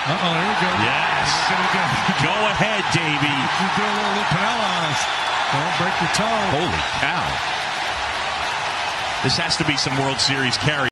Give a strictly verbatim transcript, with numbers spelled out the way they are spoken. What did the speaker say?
Uh-oh, there we go. Yes. Go ahead, Davey. You do a little lapel on us. Don't break your toe. Holy cow. This has to be some World Series carry.